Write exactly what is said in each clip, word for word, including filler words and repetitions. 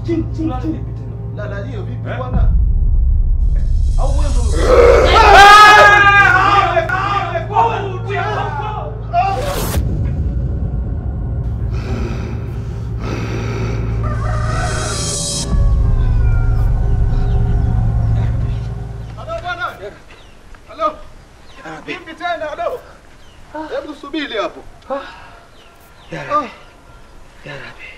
Chini chini chini. Lala hiyo vipi bwana? Au wewe ndio vipi tena ado? Hebu subiri hapo. Ya Rabbi. Ya Rabbi.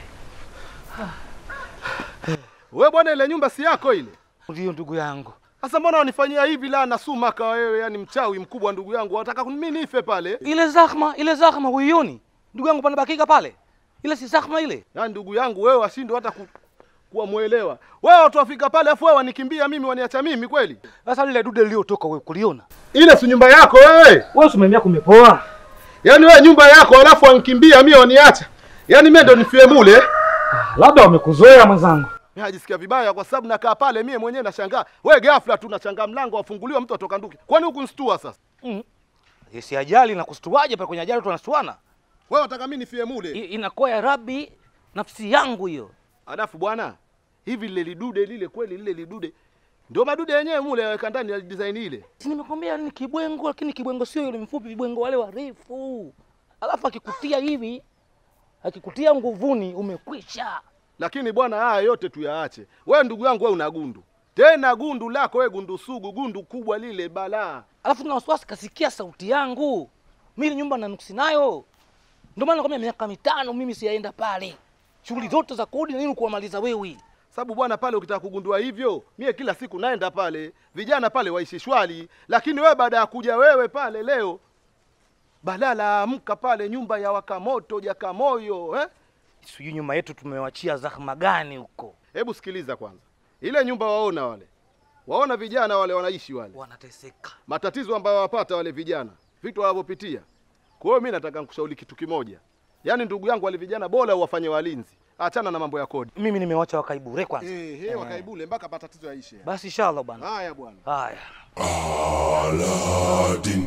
Wewe bwana ile nyumba si yako ile? Ndio ndugu yangu. Sasa mbona unifanyia hivi la na sumaka wewe, yani mchawi mkubwa ndugu yangu. Unataka mimi nife pale? Ile zahma, ile zahma huioni? Ndugu yangu pana bakika pale. Ile si zahma ile. Yaani ndugu yangu wewe washindwe hata ku, kuwa muelewa. Wewe watu wafika pale afu wewe wanikimbia mimi waniacha mimi kweli? Sasa lile dude liliotoka wewe kuliona? Ile si nyumba yako wewe. Wewe usimemia kumepoa. Yaani wewe nyumba yako alafu wanikimbia mimi waniacha. Yaani mimi ndo nifie mule. Ah, labda wamekuzoea mwenzangu. Mimi najisikia vibaya kwa sababu nakaa pale mimi mwenyewe nashangaa. Wewe ghafla tu unashangaa mlango wafunguliwa mtu atoka nduki. Kwani huku nstua sasa? Mhm. Yesi ajali na kustuaje pale kwenye ajali tunastuana? Wewe unataka mimi nifie mule? Inakuwa ya Rabbi nafsi yangu hiyo. Alafu bwana, hivi lile lidude lile kweli lile lidude ndio madude yenyewe mule yaweka ndani ya design ile. Si nimekwambia ni kibwengo, lakini kibwengo sio yule mfupi, vibwengo wale warefu. Alafu akikutia hivi, akikutia nguvuni umekwisha. Lakini bwana haya yote tuyaache. Wewe ndugu yangu wewe una gundu. Tena gundu lako wewe gundu sugu, gundu kubwa lile balaa. Alafu na wasiwasi kasikia sauti yangu. Mimi nyumba na nuksi nayo. Ndio maana nakwambia miaka mitano mimi siyaenda pale. Shughuli zote za kodi na nini kuamaliza wewe. Sababu bwana pale ukitaka kugundua hivyo, mie kila siku naenda pale. Vijana pale waishi shwari, lakini wewe baada ya kuja wewe pale leo balala amka pale nyumba ya wakamoto jaka moyo, eh? Sijui nyuma yetu tumewachia zahma gani huko. Hebu sikiliza kwanza. Ile nyumba waona wale. Waona vijana wale wanaishi wale. Wanateseka. Matatizo ambayo wapata wale vijana, vitu wanavyopitia. Kwa hiyo mimi nataka nikushauri kitu kimoja. Yaani ndugu yangu wale vijana bora uwafanye walinzi. Achana na mambo ya kodi. Mimi nimewacha wakaibure kwanza. Eh, hey, wakaibule mpaka matatizo yaishe. Basi inshallah bwana. Haya bwana. Haya. Aladdin.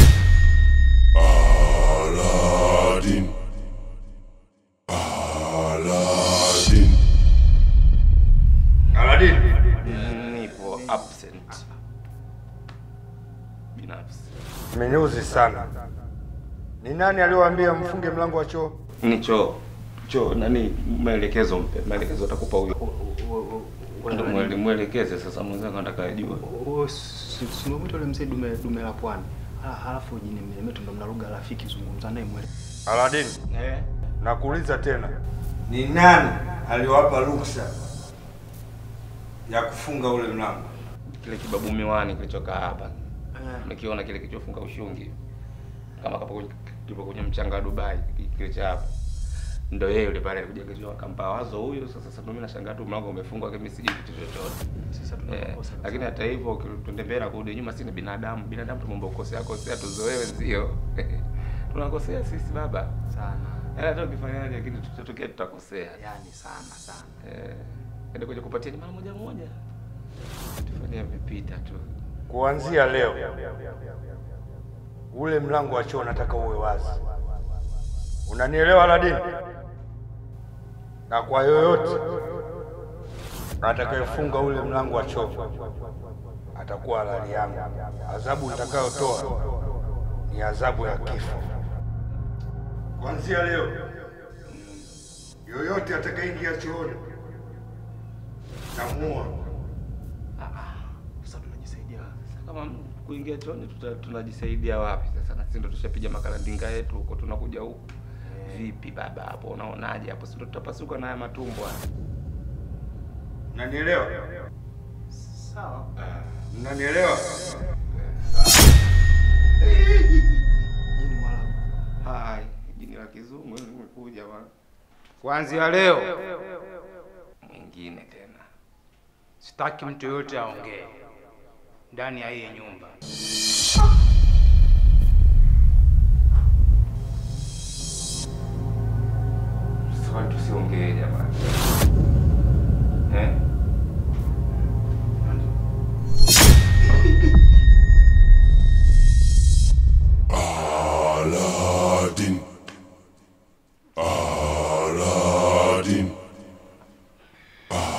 Aladdin. Aladdin. Aladdin. Nipo absent. Binafsi. Mmenyuzi sana. Ni nani aliyowaambia mfunge mlango wa choo? Ni choo. Choo nani maelekezo mpe. Maelekezo atakupa huyo. Ndio mwelekeze sasa mwenzangu anataka ajue. Oh, si mmoja yule mzee dume dume la pwani. Halafu jini mmemeto ndo mna lugha rafiki zungumza naye mwele. Aladdin. Eh. Nakuuliza tena. Ni nani aliwapa ruksa ya kufunga ule mlango? Kile kibabu miwani kilichokaa hapa. Nikiona kile kilichofunga ushungi. Kama kapo kipo kwenye mchanga wa Dubai kile cha hapa. Ndio yeye yule pale alikuja kujua akampa wazo huyo. Sasa sasa mimi nashangaa tu mlango umefungwa kama sijui kitu chochote. Sasa tunakosa. Eh, lakini hata hivyo twende mbele na kurudi nyuma, si ni binadamu. Binadamu tumomba ukosea kosea tuzoewe sio. Tunakosea sisi baba sana. Yaani hata ukifanyaje lakini tutatokea tutakosea. Yaani sana sana. Eh, ndio kuja kupatia mara moja moja. Tufanye vipita tu. Kuanzia leo ule mlango wa choo nataka uwe wazi. Unanielewa Aladdin? Na kwa yoyote atakayefunga ule mlango wa choo atakuwa halali yangu. Adhabu nitakayotoa ni adhabu ya kifo. Kuanzia leo yoyote atakayeingia chooni tamuua. Sasa tunajisaidia. Kama kuingia chooni tunajisaidia wapi sasa? Na sisi ndo tushapiga makalandinga yetu huko tunakuja huko. Vipi baba hapo unaonaje hapo? Sisi tutapasuka na haya matumbo haya. Unanielewa? Sawa. Unanielewa? Jini Mwarabu. Hai, jini la kizungu limekuja bwana. Kuanzia leo mwingine tena. Sitaki mtu yote aongee ndani ya hii nyumba. Sasa tusiongee jamani. Eh? Aladdin. Aladdin. Aladdin.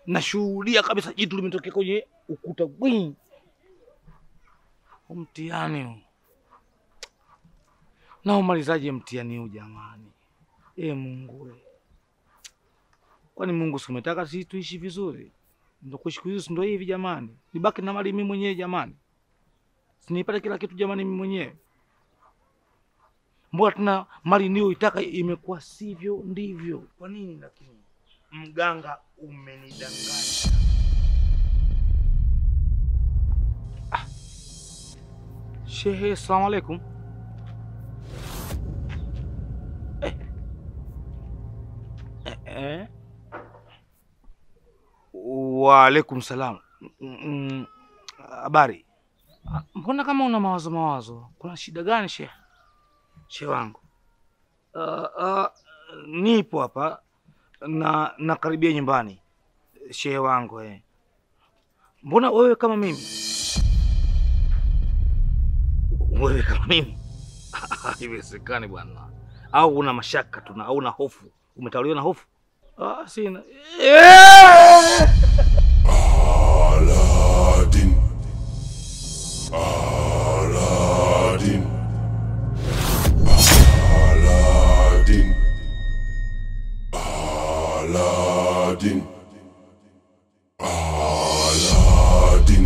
nashuhudia kabisa jitu limetokea kwenye ukuta gwing. Mtihani huu. Na umalizaje mtihani huu jamani? Eh, Mungu we. Kwani Mungu si umetaka sisi tuishi vizuri? Ndio kuishi vizuri ndio hivi jamani. Nibaki na mali mimi mwenyewe jamani. Sinipate kila kitu jamani mimi mwenyewe. Mbona tuna mali niyo itaka imekuwa sivyo ndivyo? Kwa nini lakini? Mganga umenidanganya. Ah. Shehe, asalamu alaykum. Eh. Eh. eh. Wa alaykum salam. Habari. Mbona kama una mawazo mawazo? Kuna shida gani shehe? Shehe wangu. Uh, uh, nipo hapa na nakaribia nyumbani. Shehe wangu eh. Mbona wewe kama mimi? Wewe kama mimi? Haiwezekani bwana. Au una mashaka tu na au una hofu? Umetawaliwa na hofu? Ah, sina. Aladdin. Aladdin. Aladdin. Aladdin. Aladdin.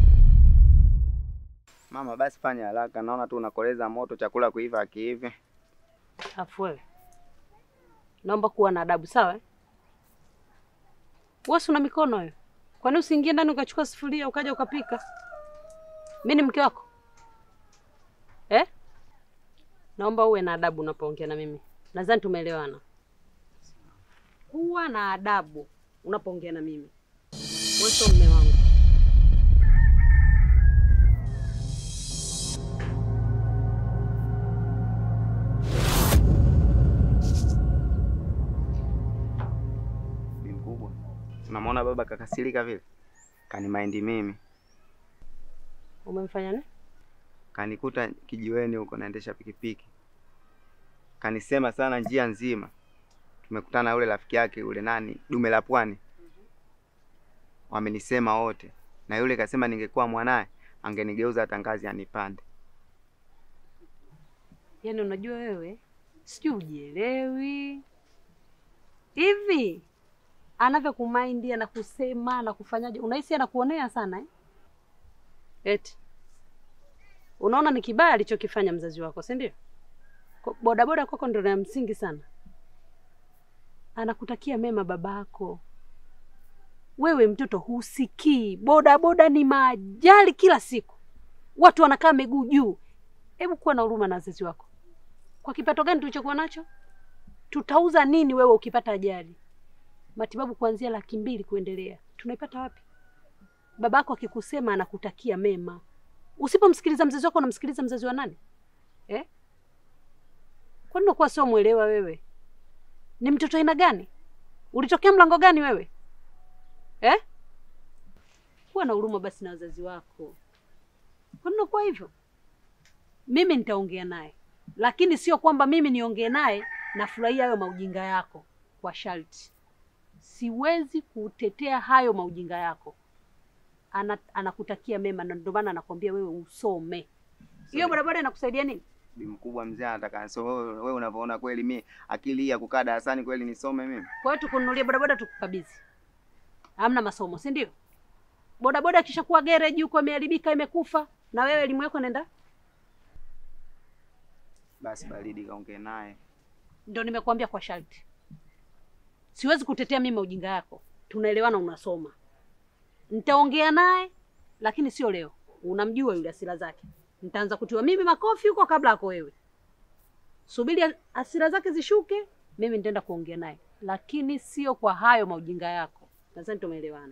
Mama, basi fanya haraka, naona tu unakoleza moto, chakula kuiva kiive. Afu wewe. Naomba kuwa na adabu, sawa eh? Wewe una mikono hiyo. Kwa nini usiingie ndani ukachukua sufuria ukaja ukapika? Mimi ni mke wako. Eh? Naomba uwe na adabu unapoongea na mimi. Nadhani tumeelewana. Kuwa na adabu unapoongea na mimi. Wewe sio mume wangu. Mkubwa. Unamwona baba kakasirika vile? Kani mind mimi. Umemfanya nini? Kanikuta kijiweni huko naendesha pikipiki. Kanisema sana njia nzima. Tumekutana na yule rafiki yake yule nani, Dume la Pwani. Wamenisema wote. Na yule kasema ningekuwa mwanae angenigeuza hata ngazi anipande. Yaani unajua wewe, sijui ujielewi. Hivi anavyokumind na kusema na kufanyaje, unahisi anakuonea sana eh? Eti unaona ni kibaya alichokifanya mzazi wako, si ndio? Boda boda kwako ndio ya msingi sana. Anakutakia mema babako. Wewe mtoto husikii. Boda boda ni majali kila siku. Watu wanakaa miguu juu. Hebu kuwa na huruma na wazazi wako. Kwa kipato gani tulichokuwa nacho? Tutauza nini wewe ukipata ajali? Matibabu kuanzia laki mbili kuendelea. Tunaipata wapi? Babako akikusema anakutakia mema. Usipomsikiliza mzazi wako unamsikiliza mzazi wa nani? Eh? Kwa nini unakuwa sio muelewa wewe? Ni mtoto aina gani? Ulitokea mlango gani wewe? Eh? Kuwa na huruma basi na wazazi wako. Kwa nini unakuwa hivyo? Mimi nitaongea naye. Lakini sio kwamba mimi niongee naye na furahia hayo maujinga yako kwa sharti. Siwezi kutetea hayo maujinga yako. Ana, anakutakia mema na ndio maana anakuambia wewe usome. Hiyo barabara inakusaidia nini? Bi mkubwa mzee anataka so wewe unavyoona kweli mimi akili ya kukaa darasani kweli nisome mimi. Kwa hiyo tukununulie bodaboda tukukabidhi. Hamna masomo, si ndio? Bodaboda kisha kuwa garage huko imeharibika imekufa na wewe elimu yako nenda? Basi baridi kaongee naye. Ndio nimekuambia kwa sharti. Siwezi kutetea mimi ujinga yako. Tunaelewana unasoma. Nitaongea naye lakini sio leo. Unamjua yule asira zake. Nitaanza kutiwa mimi makofi huko kabla yako wewe. Subiri asira zake zishuke, mimi nitaenda kuongea naye. Lakini sio kwa hayo maujinga yako. Nadhani tumeelewana.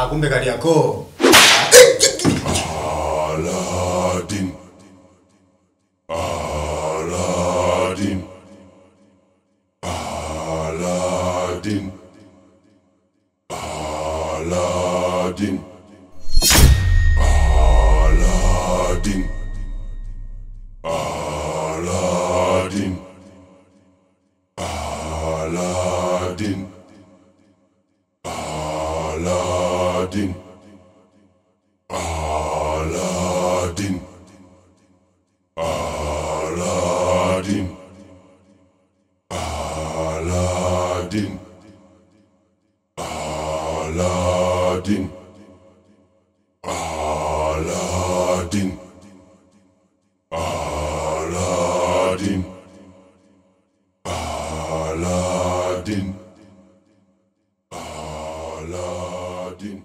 Ah, kumbe Kariakoo. Aladdin. Aladdin. Aladdin. Aladdin. Aladdin. Aladdin. Aladdin. Aladdin. Aladdin. Aladdin. Aladdin. Aladdin. Aladdin. Aladdin. Aladdin. Aladdin.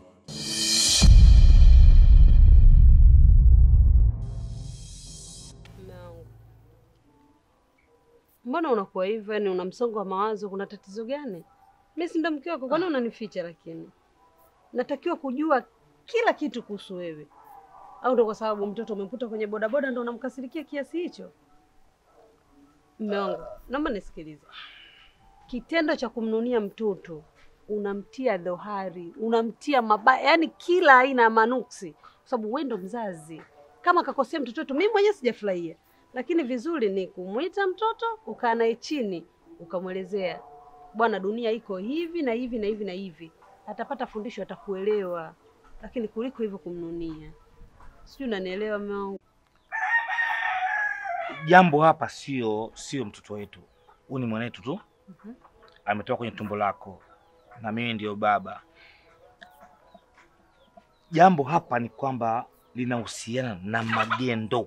Mbona unakuwa hivyo? Yaani una msongo wa mawazo, kuna tatizo gani? Mimi si ndo mke wako, kwani unanificha? Lakini natakiwa kujua kila kitu kuhusu wewe. Au ndo kwa sababu mtoto umemkuta kwenye bodaboda ndo unamkasirikia kiasi hicho? Mume wangu, naomba nisikilize. Kitendo cha kumnunia mtoto, unamtia dhohari, unamtia mabaya, yani kila aina ya manuksi, kwa sababu wewe ndo mzazi. Kama kakosea mtoto wetu, mimi mwenyewe sijafurahia. Lakini vizuri ni kumuita mtoto, ukaa naye chini, ukamwelezea, bwana, dunia iko hivi na hivi na hivi na hivi. Atapata fundisho, atakuelewa. Lakini kuliko hivyo kumnunia. Sijui unanielewa mume wangu? Jambo hapa sio sio mtoto wetu. Huyu ni mwanetu tu. Mhm. Ametoka kwenye tumbo lako na mimi ndio baba. Jambo hapa ni kwamba linahusiana na magendo.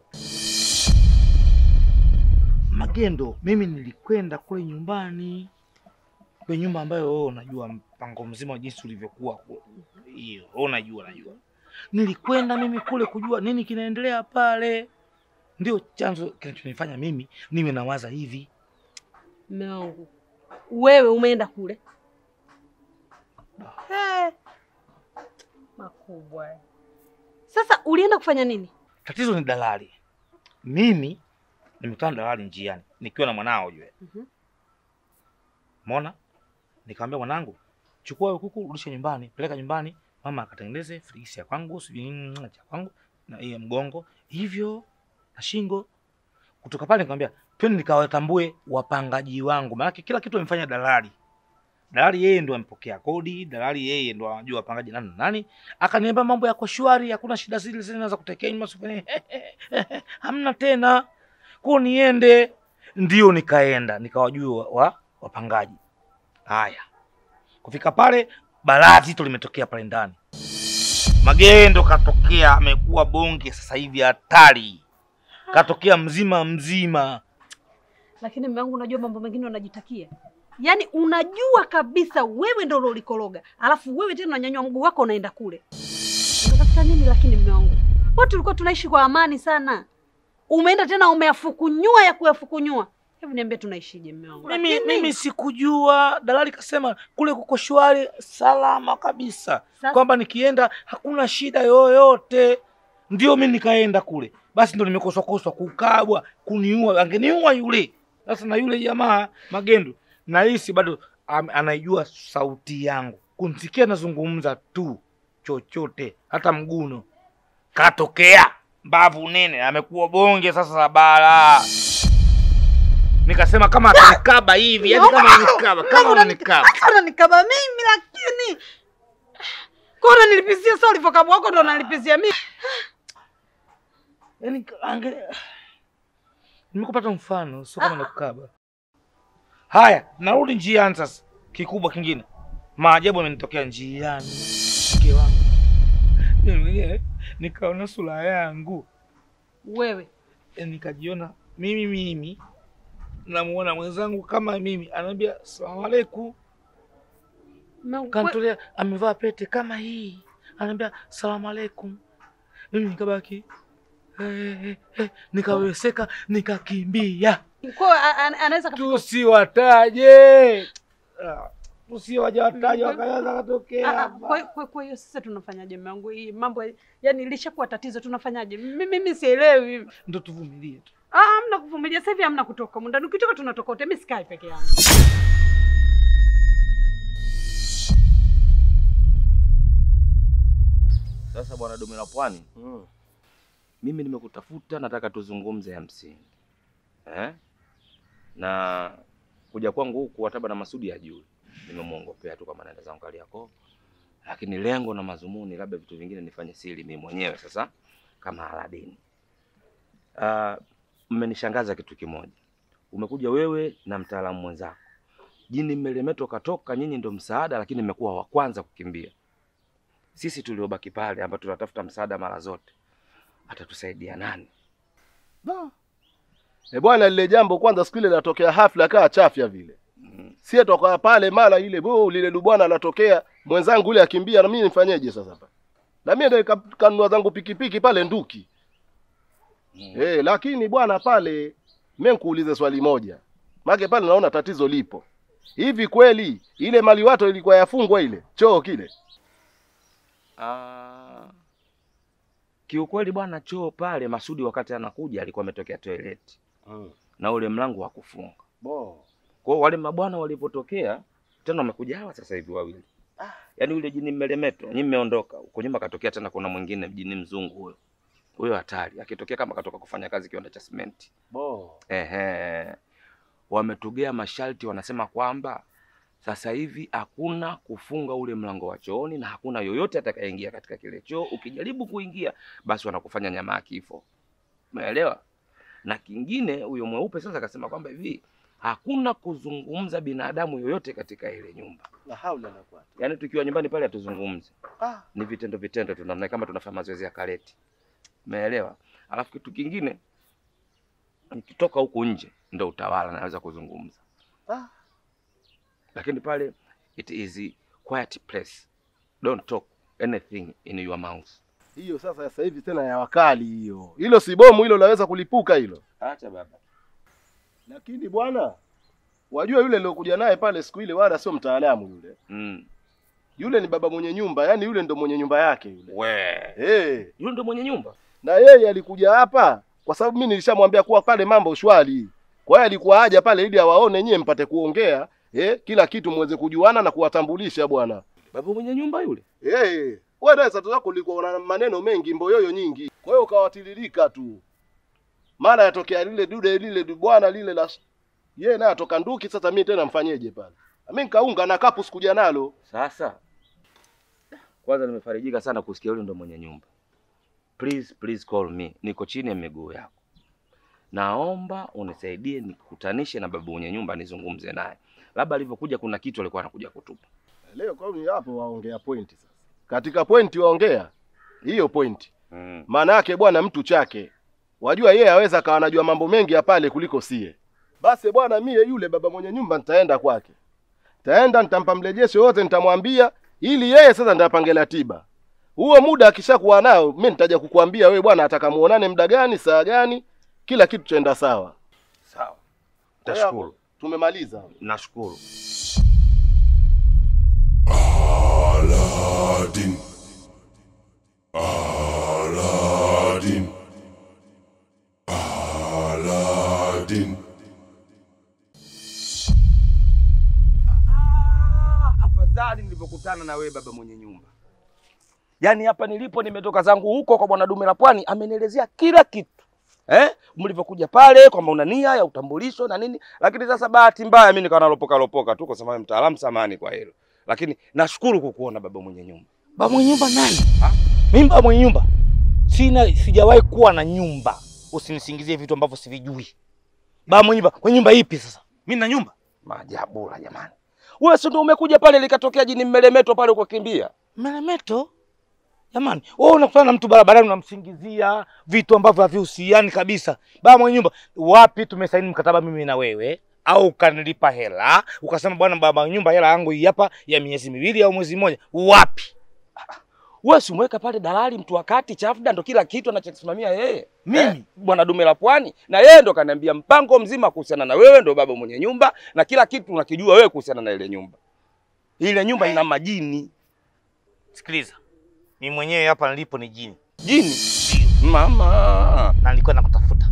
Magendo, mimi nilikwenda kule nyumbani. Kwa nyumba ambayo wewe unajua mpango mzima wa jinsi ulivyokuwa hiyo. Wewe unajua najua. Nilikwenda mimi kule kujua nini kinaendelea pale. Ndio chanzo kinachonifanya mimi niwe nawaza hivi. Mume wangu, wewe umeenda kule? Hey. Makubwa. Sasa ulienda kufanya nini? Tatizo ni dalali. Mimi nimekutana dalali njiani nikiwa na mwanao ujue. Mhm. Umeona? Nikamwambia mwanangu, chukua hiyo kuku rudisha nyumbani, peleka nyumbani, mama akatengeneze frisi ya kwangu, sijui cha kwangu na hiyo mgongo, hivyo na shingo. Kutoka pale nikamwambia, twende nikawatambue wapangaji wangu. Maana kila kitu amefanya dalali. Dalali yeye ndo ampokea kodi, dalali yeye ndo anajua wapangaji nani na nani. Akaniambia mambo yako shwari, hakuna shida zile zile za kutekea nyuma sifanye. Hamna tena. Kwa niende, ndio nikaenda, nikawajua wa wapangaji. Haya. Kufika pale balaa zito limetokea pale ndani. Magendo katokea, amekuwa bonge sasa hivi hatari. Katokea mzima mzima. Lakini mume wangu, unajua mambo mengine unajitakia. Yaani unajua kabisa wewe ndio ulikoroga. Alafu wewe tena unanyanyua mguu wako unaenda kule. Unatafuta nini lakini mume wangu? Watu tulikuwa tunaishi kwa amani sana. Umeenda tena umeyafukunyua ya kuyafukunyua. Hebu niambie tunaishije mume wangu? Mimi mimi sikujua, dalali kasema kule kuko shwari salama kabisa. Kwamba nikienda hakuna shida yoyote. Ndio mimi nikaenda kule. Basi ndio nimekoswa koswa kukabwa, kuniua, angeniua yule. Sasa na yule jamaa Magendo na hisi bado um, anaijua sauti yangu. Kunisikia nazungumza tu chochote, hata mguno. Katokea mbavu nene, amekuwa bonge sasa bala. Nikasema kama atanikaba hivi, yani kama anikaba, kama anikaba. Hata nikaba mimi lakini kona nilipisia sasa ulivokabwa wako ndo nalipisia mimi. Yaani angalia. Nimekupata mfano, sio kama nakukaba. Haya, narudi njiani sasa. Kikubwa kingine. Maajabu yamenitokea njiani. Mke wangu. Mimi nikaona sura yangu. Wewe e, nikajiona mimi mimi namuona mwenzangu kama mimi ananiambia asalamu alaykum. Kanitolea amevaa pete kama hii. Ananiambia asalamu alaykum. Mimi nikabaki eh, eh, eh, nikaweseka nikakimbia. Kwa anaweza tusiwataje. Usio waje wataja wakaanza katokea. Kwa kwa kwa hiyo sasa tunafanyaje mume wangu? Hii mambo yani ilishakuwa tatizo, tunafanyaje? Mimi mimi sielewi. Ndio tuvumilie tu. Ah, hamna kuvumilia. Sasa hivi hamna kutoka muda. Ukitoka tunatoka wote. Mimi sikai peke yangu. Sasa bwana Dume la Pwani. Mm. Mimi nimekutafuta, nataka tuzungumze ya msingi. Eh? Na kuja kwangu huku hata bwana Masudi hajui. Nimemuongopea tu kama naenda zangu Kariakoo. Lakini lengo na mazumuni labda vitu vingine nifanye siri mimi mwenyewe sasa kama Aladini. Ah, uh, mmenishangaza kitu kimoja. Umekuja wewe na mtaalamu mwenzako. Jini Mmelemeto katoka, nyinyi ndio msaada, lakini mmekuwa wa kwanza kukimbia. Sisi tuliobaki pale ambao tunatafuta msaada mara zote, atatusaidia nani? Ba. Eh bwana, lile jambo kwanza siku ile linatokea hafla kaa chafya vile. Mm. Sie toka pale mara ile bo lile lubwana latokea, mwenzangu yule akimbia na mimi nifanyeje sasa hapa? Na mimi ndio kanunua zangu pikipiki pale Nduki. Mm. Eh, lakini bwana pale mimi nikuulize swali moja. Maana pale naona tatizo lipo. Hivi kweli ile mali watu ilikuwa yafungwa ile choo kile? Ah. Kiukweli bwana, choo pale Masudi wakati anakuja alikuwa ametokea toilet. Mm. Na ule mlango wa kufunga. Bo. Kwa wale mabwana walipotokea tena wamekuja hawa sasa hivi wawili. Ah. Yaani ule jini Mmelemeto, nyinyi mmeondoka. Huko nyuma katokea tena kuna mwingine jini mzungu huyo. Huyo hatari. Akitokea kama katoka kufanya kazi kiwanda cha simenti. Bo. Ehe. Wametugea masharti, wanasema kwamba sasa hivi hakuna kufunga ule mlango wa chooni na hakuna yoyote atakayeingia katika kile choo. Ukijaribu kuingia basi wanakufanya nyama ya kifo. Umeelewa? Na kingine huyo mweupe sasa akasema kwamba hivi hakuna kuzungumza binadamu yoyote katika ile nyumba. La haula la quwwata. Yaani tukiwa nyumbani pale hatuzungumzi. Ah, ni vitendo vitendo tunamna kama tunafanya mazoezi ya karate. Umeelewa? Alafu kitu kingine nikitoka huko nje ndio utawala naweza kuzungumza. Ah. Lakini pale it is a quiet place. Don't talk anything in your mouth. Hiyo sasa sasa hivi tena ya wakali hiyo. Hilo si bomu hilo laweza kulipuka hilo. Acha baba. Lakini bwana, wajua yule aliyokuja naye pale siku ile wala sio mtaalamu yule. Mm. Yule ni baba mwenye nyumba, yani yule ndo mwenye nyumba yake yule. We. Eh, hey. Yule ndo mwenye nyumba. Na yeye alikuja hapa kwa sababu mimi nilishamwambia kuwa pale mambo shwari. Kwa hiyo alikuwa haja pale ili awaone nyie mpate kuongea, eh, kila kitu muweze kujuana na kuwatambulisha bwana. Baba mwenye nyumba yule? Eh. Hey. Wewe na sasa zako ulikuwa na maneno mengi mboyoyo nyingi. Kwa hiyo ukawatiririka tu. Mara yatokea lile dude lile bwana lile la yeye naye atoka Nduki, sasa mimi tena mfanyeje pale? Mimi nikaunga na kapu sikuja nalo. Sasa kwanza nimefarijika sana kusikia yule ndo mwenye nyumba. Please please call me. Niko chini ya miguu yako. Naomba unisaidie nikutanishe na baba mwenye nyumba nizungumze naye. Labda alivyokuja kuna kitu alikuwa anakuja kutupa. Leo kwa hiyo hapo waongea pointi sasa. Katika pointi waongea hiyo pointi. Mm. Maana yake bwana mtu chake. Wajua yeye aweza kawa anajua mambo mengi ya pale kuliko sie. Basi bwana mie yule baba mwenye nyumba nitaenda kwake. Taenda nitampa mrejesho wote nitamwambia ili yeye sasa ndapange ratiba. Huo muda akishakuwa nao mimi nitaja kukuambia wewe bwana atakamuonane muda gani, saa gani, kila kitu chaenda sawa. Sawa. Tashukuru. Tumemaliza. Nashukuru. Aladin. Aladin. Aladin. Ah, afadhali nilipokutana na wewe baba mwenye nyumba. Yaani hapa nilipo nimetoka zangu huko kwa bwana Dume la Pwani amenielezea kila kitu. Eh? Mlivyokuja pale kwamba una nia ya utambulisho na nini, lakini sasa bahati mbaya mimi nikawa nalopoka lopoka tu kwa sababu mtaalamu, samani kwa hilo. Lakini nashukuru kukuona baba mwenye nyumba. Baba mwenye nyumba nani? Ha? Mimi baba mwenye nyumba. Sina, sijawahi kuwa na nyumba. Usinisingizie vitu ambavyo sivijui. Baba mwenye nyumba, mwenye nyumba ipi sasa? Mimi na nyumba? Maajabu la jamani. Wewe si ndio umekuja pale likatokea jini Mmelemeto pale ukakimbia? Mmelemeto? Jamani, wewe unakutana na mtu barabarani unamsingizia vitu ambavyo havihusiani kabisa. Baba mwenye nyumba, wapi tumesaini mkataba mimi na wewe? Au ukanilipa hela, ukasema bwana baba mwenye nyumba hela yangu hii hapa ya miezi miwili au mwezi mmoja. Wapi? Wewe si umeweka pale dalali mtu wakati Chafda ndo kila kitu anachokisimamia yeye. Mimi eh, bwana Dume la Pwani na yeye ndo kaniambia mpango mzima kuhusiana na wewe ndo baba mwenye nyumba na kila kitu unakijua wewe kuhusiana na ile nyumba. Ile nyumba ina majini. Sikiliza. Mimi mwenyewe hapa nilipo ni jini. Jini? Mama. Na nilikuwa nakutafuta.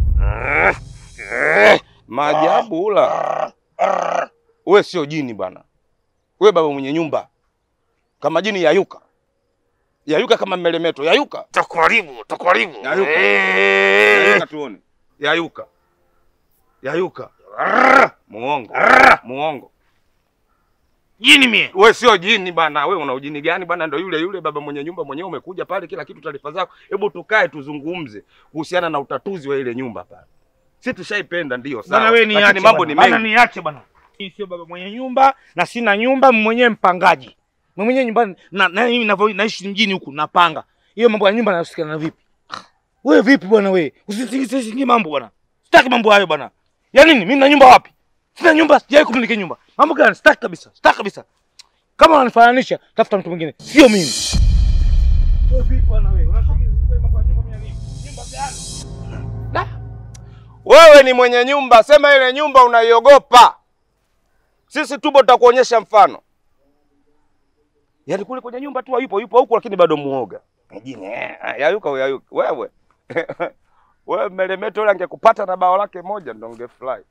Maajabu ula. Wewe sio jini bwana. Wewe baba mwenye nyumba. Kama jini yayuka. Yayuka kama melemeto, yayuka. Takuharibu, takuharibu. Yayuka. Yayuka tuone. Yayuka. Yayuka. Muongo. Muongo. Jini mie. Wewe sio jini bana. Wewe una ujini gani bana? Ndio yule yule baba mwenye nyumba mwenyewe umekuja pale kila kitu taarifa zako. Hebu tukae tuzungumze kuhusiana na utatuzi wa ile nyumba pale. Sisi tushaipenda ndio sawa. Bana wewe niache. Lakini mambo ni mengi. Bana niache bana. Mimi sio baba mwenye nyumba na sina nyumba, mimi mwenyewe mpangaji. Mimi mwenyewe nyumbani na na mimi ninavyo naishi mjini huku napanga. Hiyo mambo ya nyumba nahusikana na vipi? Wewe vipi bwana wewe? Usisingizie mambo bwana. Sitaki mambo hayo bwana. Ya nini? Mimi na nyumba wapi? Sina nyumba, sijawahi kumiliki nyumba. Mambo gani? Sitaki kabisa. Sitaki kabisa. Kama unanifananisha, tafuta mtu mwingine. Sio mimi. Wewe vipi bwana wewe? Unashikiliza mambo ya nyumba mia nini? Nyumba gani? Da. Wewe ni mwenye nyumba, sema ile nyumba unaiogopa. Sisi tupo tutakuonyesha mfano. Yaani kule kwenye nyumba tu yupo yupo huko lakini bado muoga. Mjini eh, yayuka yayuka. Wewe. Wewe melemeto yule angekupata na bao lake moja ndio ungefly.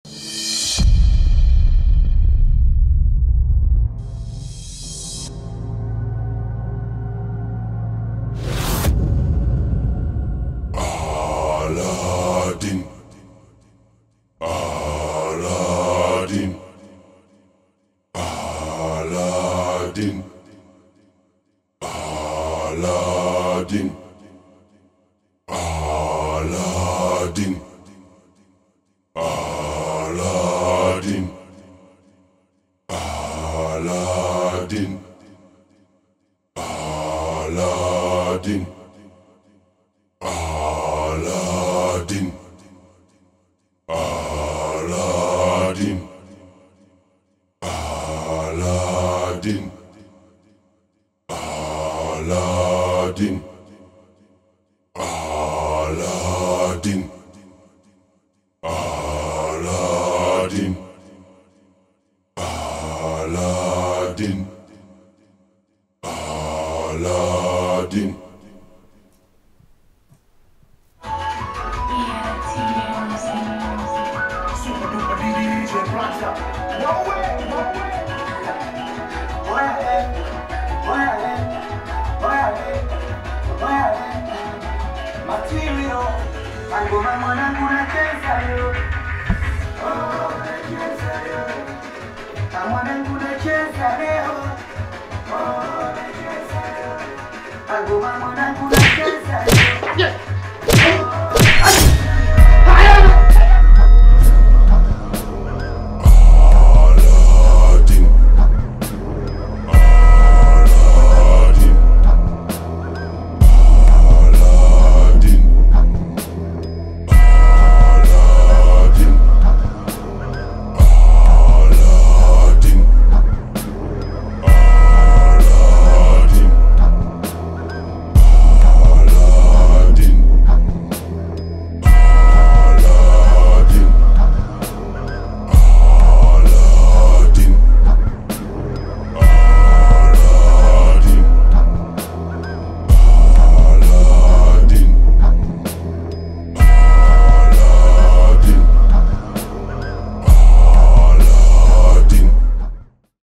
Aladdin. Aladdin. Aladdin. Aladdin. Aladdin. Aladdin. Aladdin. Aladdin. Aladdin. Aladdin. Aladdin. Aladdin. Aladdin. Aladdin. Aladdin. Aladdin. Material, ngoma mwanangu nacheza yo, oh nacheza yo, mwanangu nacheza leo, oh nacheza yo, ngoma mwanangu